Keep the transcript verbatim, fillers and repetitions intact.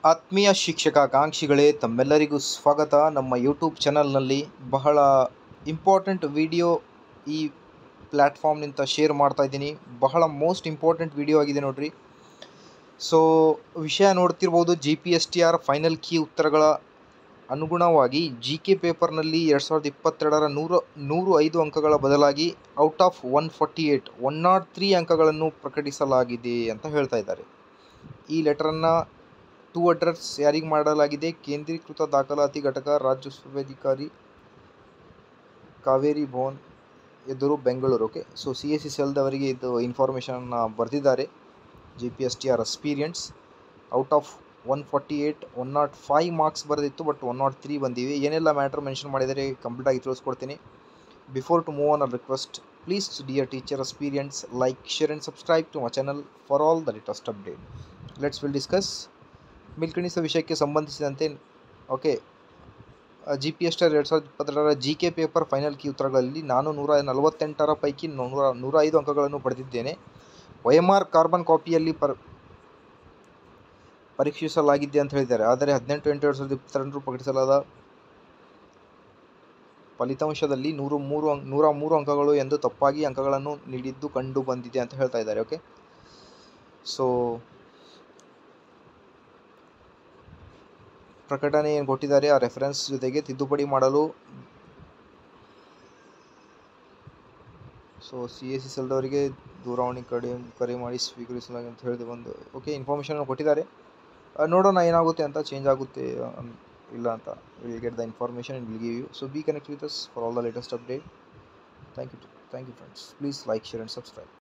ಆತ್ಮೀಯ ಶಿಕ್ಷಕಾಕಾಂಕ್ಷಿಗಳೇ, ತಮ್ಮೆಲ್ಲರಿಗೂ ಸ್ವಾಗತ. ನಮ್ಮ ಯೂಟ್ಯೂಬ್ ಚಾನಲ್ನಲ್ಲಿ ಬಹಳ ಇಂಪಾರ್ಟೆಂಟ್ ವಿಡಿಯೋ ಈ ಪ್ಲ್ಯಾಟ್ಫಾರ್ಮ್ನಿಂದ ಶೇರ್ ಮಾಡ್ತಾ ಇದ್ದೀನಿ. ಬಹಳ ಮೋಸ್ಟ್ ಇಂಪಾರ್ಟೆಂಟ್ ವಿಡಿಯೋ ಆಗಿದೆ ನೋಡ್ರಿ. ಸೊ ವಿಷಯ ನೋಡ್ತಿರ್ಬೋದು, G P S T R final key ಉತ್ತರಗಳ ಅನುಗುಣವಾಗಿ ಜಿ ಕೆ ಪೇಪರ್ನಲ್ಲಿ ಎರಡು ಸಾವಿರದ ಇಪ್ಪತ್ತೆರಡರ ನೂರ ನೂರು ಐದು ಅಂಕಗಳ ಬದಲಾಗಿ out of one forty eight one nought three ಅಂಕಗಳನ್ನು ಪ್ರಕಟಿಸಲಾಗಿದೆ ಅಂತ ಹೇಳ್ತಾ ಇದ್ದಾರೆ. ಈ ಲೆಟರನ್ನು ಟೂ ಅಡ್ರೆಸ್ ಯಾರಿಗೆ ಮಾಡಲಾಗಿದೆ? ಕೇಂದ್ರೀಕೃತ ದಾಖಲಾತಿ ಘಟಕ, ರಾಜ್ಯೋತ್ಸವಾಧಿಕಾರಿ, ಕಾವೇರಿ ಭವನ್ ಎದುರು, Bengaluru. Okay, so C S C ಸೆಲ್ದವರಿಗೆ ಇದು ಇನ್ಫಾರ್ಮೇಷನ್ನ ಬರೆದಿದ್ದಾರೆ. G P S T R experience out of one forty eight one nought five marks ಬರೆದಿತ್ತು, ಬಟ್ ಒನ್ ನಾಟ್ ತ್ರೀ ಬಂದಿವೆ. ಏನೆಲ್ಲ ಮ್ಯಾಟ್ರ್ ಮೆನ್ಷನ್ ಮಾಡಿದರೆ ಕಂಪ್ಲೀಟಾಗಿ ತಿಳಿಸ್ಕೊಡ್ತೀನಿ. Before to move on a request, please dear teacher experience, like, share and subscribe to my channel for all the latest update. Let's will discuss. ಮೇಲ್ಕಣಿಸಿದ ವಿಷಯಕ್ಕೆ ಸಂಬಂಧಿಸಿದಂತೆ okay, G P S T R ಎರಡು ಸಾವಿರದ ಇಪ್ಪತ್ತೆರಡರ G K paper final key ಉತ್ತರಗಳಲ್ಲಿ ನಾನು ನೂರ ನಲವತ್ತೆಂಟರ ಪೈಕಿ ನೂರ ನೂರ ಐದು ಅಂಕಗಳನ್ನು ಪಡೆದಿದ್ದೇನೆ. ಒ ಎಮ್ ಆರ್ ಕಾರ್ಬನ್ ಕಾಪಿಯಲ್ಲಿ ಪರ್ ಪರೀಕ್ಷಿಸಲಾಗಿದೆ ಅಂತ ಹೇಳಿದ್ದಾರೆ. ಆದರೆ ಹದಿನೆಂಟು ಎಂಟು ಎರಡು ಸಾವಿರದ ಇಪ್ಪತ್ತೆರಡರಂದು ಪ್ರಕಟಿಸಲಾದ ಫಲಿತಾಂಶದಲ್ಲಿ ನೂರ ಮೂರು ನೂರ ಮೂರು ಅಂಕಗಳು ಎಂದು ತಪ್ಪಾಗಿ ಅಂಕಗಳನ್ನು ನೀಡಿದ್ದು ಕಂಡು ಬಂದಿದೆ ಅಂತ ಹೇಳ್ತಾ ಇದ್ದಾರೆ. ಓಕೆ, ಸೊ ಪ್ರಕಟಣೆ ಏನು ಕೊಟ್ಟಿದ್ದಾರೆ ಆ ರೆಫರೆನ್ಸ್ ಜೊತೆಗೆ ತಿದ್ದುಪಡಿ ಮಾಡಲು ಸೊ ಸಿ ಎಸ್ ಸಿ ಸೆಲ್ದವರಿಗೆ ದೂರವಾಣಿ ಕಡೆ ಕರೆ ಮಾಡಿ ಸ್ವೀಕರಿಸಲಾಗಿ ಅಂತ ಹೇಳಿದ ಒಂದು ಓಕೆ ಇನ್ಫಾರ್ಮೇಷನ್ ಕೊಟ್ಟಿದ್ದಾರೆ. ನೋಡೋಣ ಏನಾಗುತ್ತೆ ಅಂತ, ಚೇಂಜ್ ಆಗುತ್ತೆ ಇಲ್ಲ ಅಂತ. Will get the information and will give you. So be connect with us for all the latest update. Thank you thank you friends. Please like, share and subscribe.